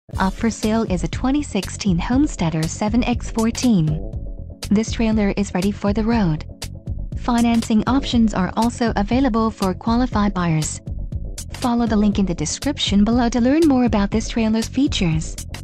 Up for sale is a 2016 Homesteader 7X14. This trailer is ready for the road. Financing options are also available for qualified buyers. Follow the link in the description below to learn more about this trailer's features.